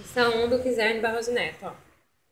Lição 1 do Guilherme Barros Neto, ó.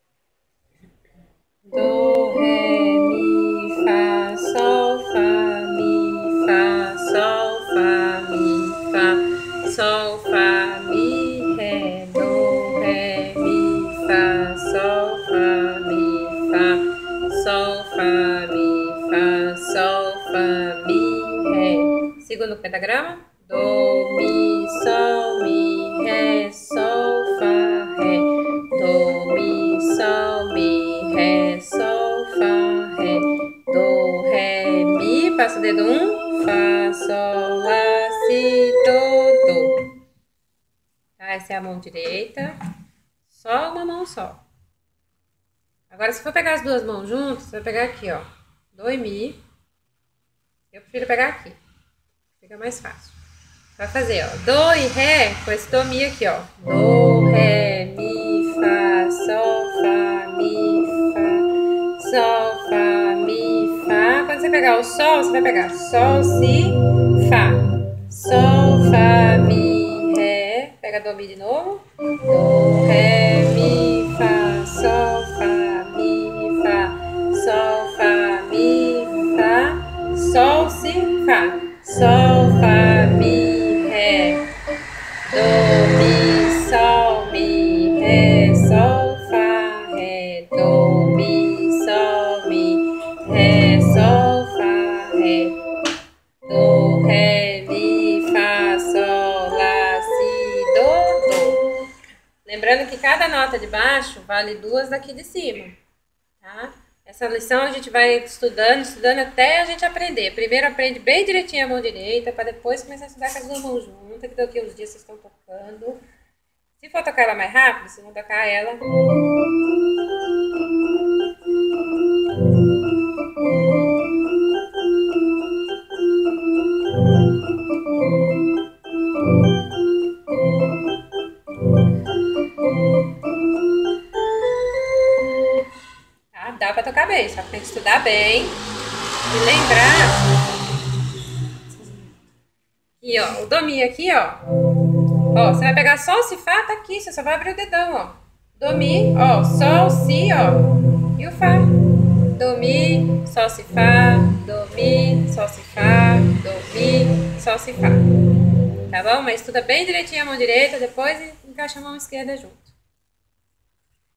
Do, ré, mi, fá, sol, fá, mi, fá, sol, fá, mi, fá, sol, fá, mi, ré, do, ré, mi, fá, sol, fá, mi, fá, sol, fá, mi, fá, sol, fá, mi, ré. Segundo pentagrama. Do, mi, sol, mi, ré, sol, fá, ré. Do, mi, sol, mi, ré, sol, fá, ré. Do, ré, mi. Passa o dedo 1. Fá, sol, lá, si, do, do. Tá? Essa é a mão direita. Só uma mão só. Agora, se for pegar as duas mãos juntas, você vai pegar aqui, ó. Do e mi. Eu prefiro pegar aqui. Fica mais fácil. Vai fazer, ó, do e ré com esse do mi aqui, ó. Do, ré, mi, fá, sol, fá, mi, fá, sol, fá, mi, fá. Quando você pegar o sol, você vai pegar sol, si, fá. Sol, fá, mi, ré. Pega do mi de novo. Do, ré, mi, fá, sol, fá, mi, fá. Sol, fá, mi, fá. Sol, si, fá. Sol, fá, mi, ré, do, mi, sol, mi, ré, sol, fá, ré, do, mi, sol, mi, ré, sol, fá, ré, do, ré, mi, fá, sol, lá, si, do, do. Lembrando que cada nota de baixo vale duas daqui de cima, tá? Essa lição a gente vai estudando até a gente aprender. Primeiro aprende bem direitinho a mão direita, para depois começar a estudar com as duas mãos juntas, que daqui uns dias vocês estão tocando. Se for tocar ela mais rápido, vocês vão tocar ela. Dá pra tocar bem, só que tem que estudar bem e lembrar. Aqui, ó, o do mi aqui, ó. Ó, você vai pegar sol, si, fá, tá aqui, você só vai abrir o dedão, ó. Do mi, ó, sol, si, ó, e o fá. Do mi, sol, si, fá, do mi, sol, si, fá, do mi, sol, si, fá. Tá bom? Mas estuda bem direitinho a mão direita, depois encaixa a mão esquerda junto.